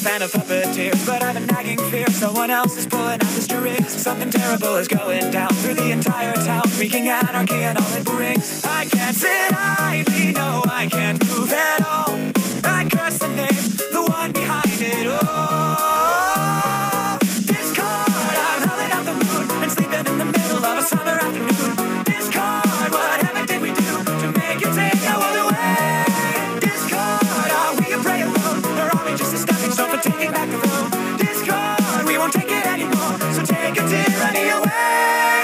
fan of puppeteers, but I've a nagging fear someone else is pulling out the strings. Something terrible is going down through the entire town, wreaking anarchy and all it brings. I can't sit idly, no, I can't move at all. I curse the name, the one behind it all. Discord, I'm howling out the moon and sleeping in the middle of a summer afternoon. Discord, what heaven did we do to make you take our world away? Discord, are we a prey alone, or are we just a stepping stone for taking back the throne? Discord, we won't take it anymore, so take a tyranny away.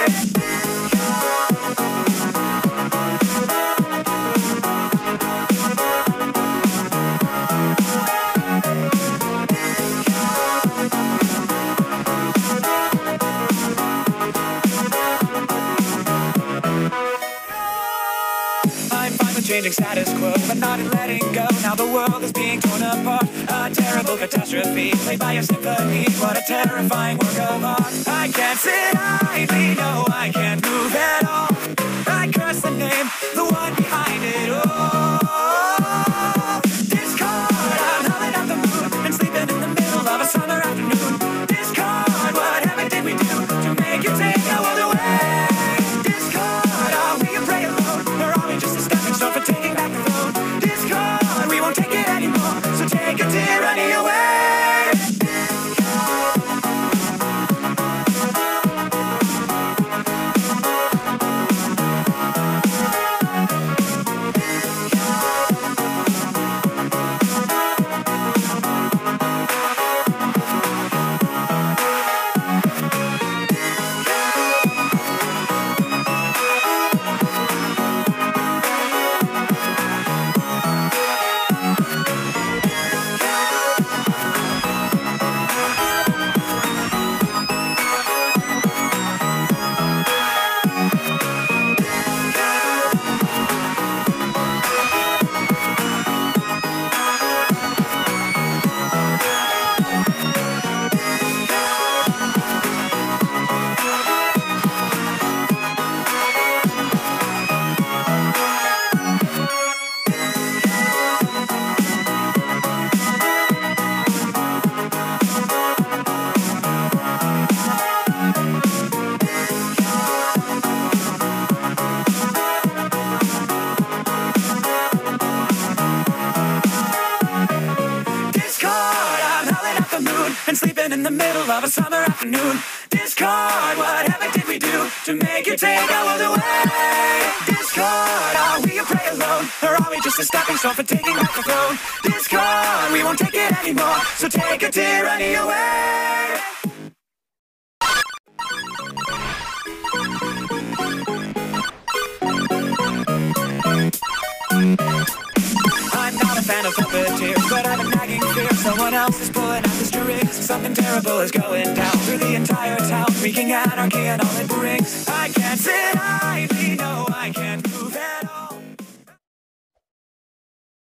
Changing status quo, but not in letting go. Now the world is being torn apart. A terrible catastrophe played by a symphony. What a terrifying work of art. I can't sit idly, no, I can't move at all. I curse the name, the one behind it all. Discord, I'm howling at the moon and sleeping in the middle of a summer afternoon. Discord, what heaven did we do to make you take our world away? Discord, are we a prey alone, or are we just a stepping stone for taking back the throne? Discord, we won't take it anymore, so take a tyranny away. And sleeping in the middle of a summer afternoon. Discord, what heaven did we do to make you take our world away? Discord, are we a prey alone, or are we just a stepping stone for taking back the throne? Discord, we won't take it anymore, so take a tyranny away. I'm not a fan of puppeteers, but I've a nagging fear someone else is pulling out the strings. Something terrible is going down through the entire town, wreaking anarchy and all it brings. I can't sit idly, no,